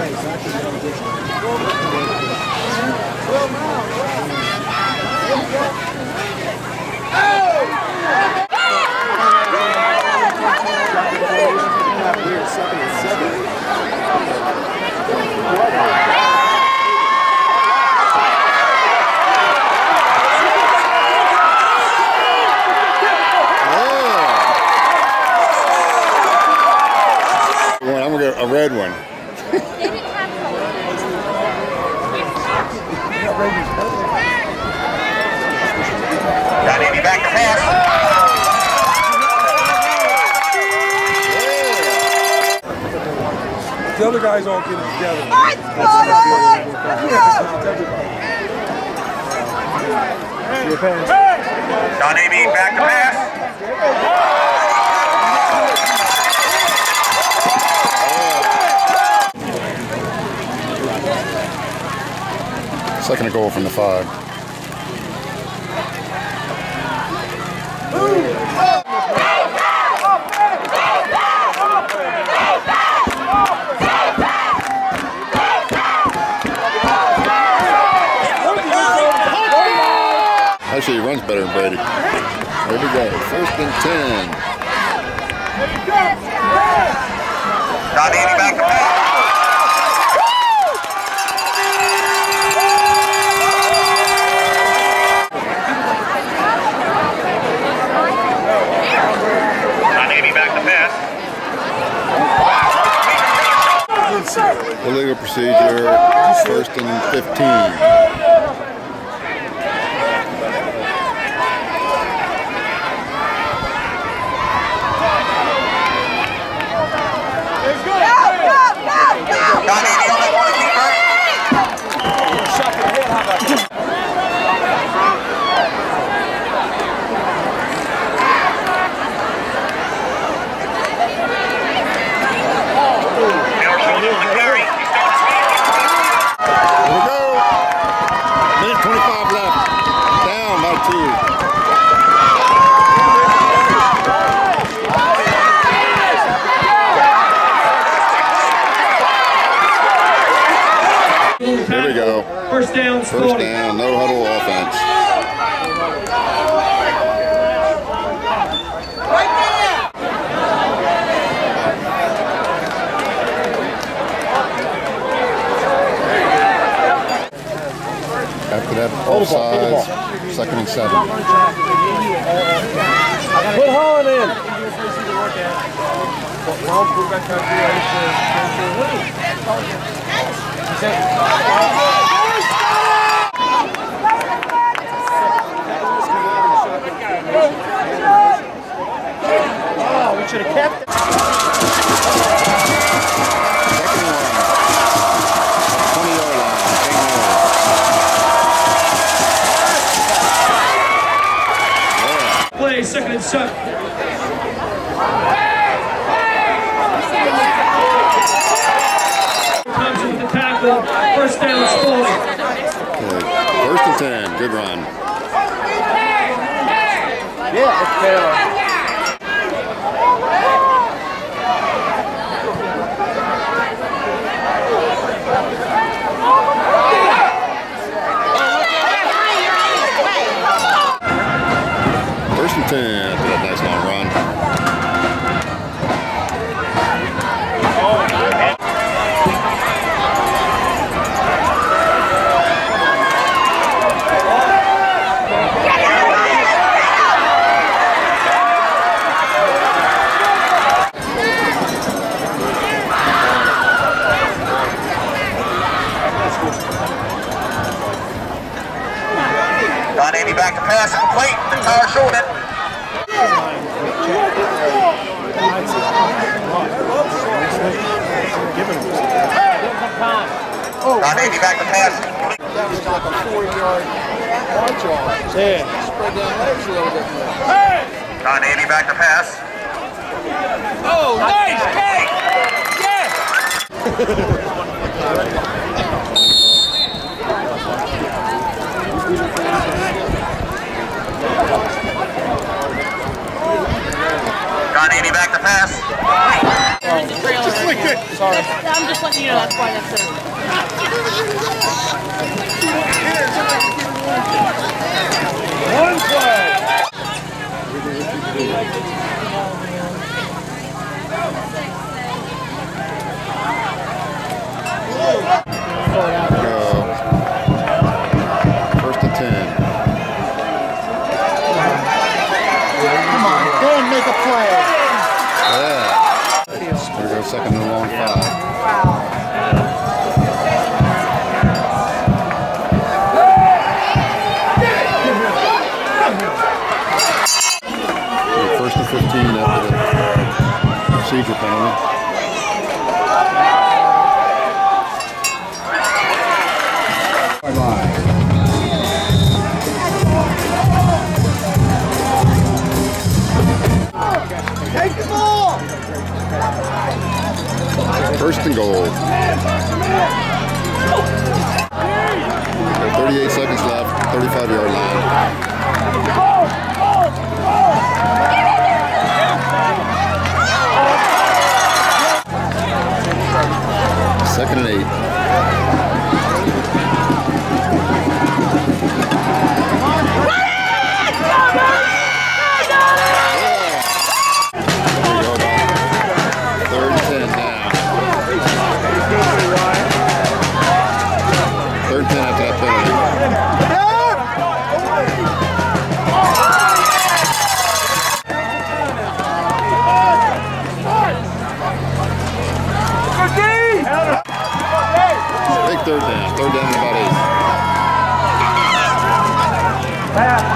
I'm gonna get a red one. Donnie Abey back to pass. The other guys all get it together. Donnie Abey back to pass. Second goal from the 5. Actually, he runs better than Brady. There we go. 1st and 10. Donnie Abey back to pass. Illegal procedure, 1st and 15. There we go. First down, no huddle offense. After that, both sides, 2nd and 7. Put Holland in. Oh, we should have kept it. Play 2nd and 7. Comes with the tackle. 1st down, Spalding. 1st and 10. Good run. Yeah, it's fair. First and 10 for that nice long run. Donnie Abey back to pass, complete, entire shoulder. Donnie Abey back to pass. That was like a 4-yard march off. Yeah. Spread down legs a little bit more. Donnie Abey back to pass. Oh, nice kick! Yes! Donnie Abey back to pass. There's a trailer. Just like that. Sorry. I'm just letting you know that's why that's there. One play. Go. First and 10. Come on, Dan, make a play. Yeah. There we go, second and a long 5. First and 15 after the procedure penalty. Take the ball. First and goal. 38 seconds left, 35-yard line. Second and 8. Third and 10 now. Third and 10 after that penalty. Big third down. Third down in about 8.